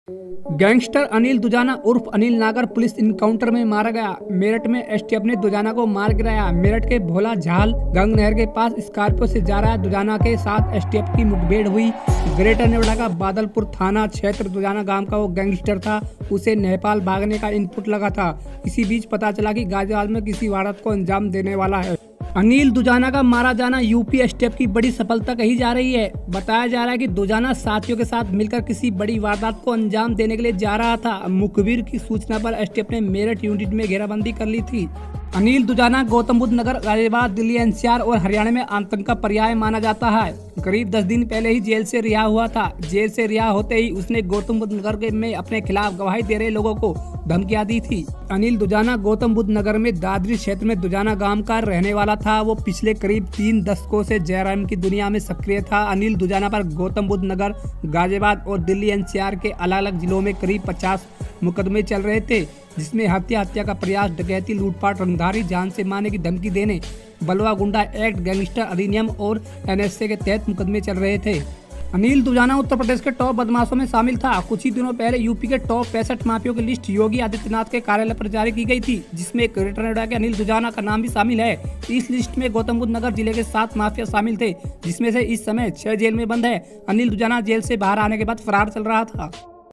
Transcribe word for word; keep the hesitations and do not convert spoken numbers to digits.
Gangster Anil Dujana उर्फ अनिल नागर police encounter में मारा गया। मेरठ में एसटीएफ ने दुजाना को मार गिराया। मेरठ के भोला झाल गंग नहर के पास स्कॉर्पियो से जा रहा दुजाना के साथ एसटीएफ की मुठभेड़ हुई। ग्रेटर नोएडा का बादलपुर थाना क्षेत्र दुजाना गांव का वो गैंगस्टर था। उसे नेपाल भागने का इनपुट लगा था। इसी बीच पता चला कि गाजियाबाद में किसी वारदात को अंजाम देने वाला है। अनिल दुजाना का मारा जाना यूपी एसटीएफ की बड़ी सफलता कही जा रही है। बताया जा रहा है कि दुजाना साथियों के साथ मिलकर किसी बड़ी वारदात को अंजाम देने के लिए जा रहा था। मुखबिर की सूचना पर एसटीएफ ने मेरठ यूनिट में घेराबंदी कर ली थी। अनिल दुजाना गौतम बुद्ध नगर, गाजियाबाद, दिल्ली एनसीआर और हरियाणा में आतंक का पर्याय माना जाता है। करीब दस दिन पहले ही जेल से रिहा हुआ था। जेल से रिहा होते ही उसने गौतम बुद्ध नगर में अपने खिलाफ गवाही दे रहे लोगों को धमकियां दी थी। अनिल दुजाना गौतम बुद्ध नगर में दादरी क्षेत्र में दुजाना गांव का रहने वाला था। वो पिछले करीब तीन दशकों से जयराम की दुनिया में सक्रिय था। अनिल दुजाना पर गौतम बुद्ध नगर, गाजियाबाद और दिल्ली एनसीआर के अलग अलग जिलों में करीब पचास मुकदमे चल रहे थे, जिसमें हत्या हत्या का प्रयास, डकैती, लूटपाट, रंगधारी, जान से मारने की धमकी देने, बलवा गुंडा एक्ट, गैंगस्टर अधिनियम और एनएसए के तहत मुकदमे चल रहे थे। अनिल दुजाना उत्तर प्रदेश के टॉप बदमाशों में शामिल था। कुछ ही दिनों पहले यूपी के टॉप पैंसठ माफियों की लिस्ट योगी आदित्यनाथ के कार्यालय पर जारी की गई थी, जिसमें ग्रेटर नोएडा के अनिल दुजाना का नाम भी शामिल है। इस लिस्ट में गौतम बुद्ध नगर जिले के सात माफिया शामिल थे, जिसमें से इस समय छह जेल में बंद है। अनिल दुजाना जेल से बाहर आने के बाद फरार चल रहा था।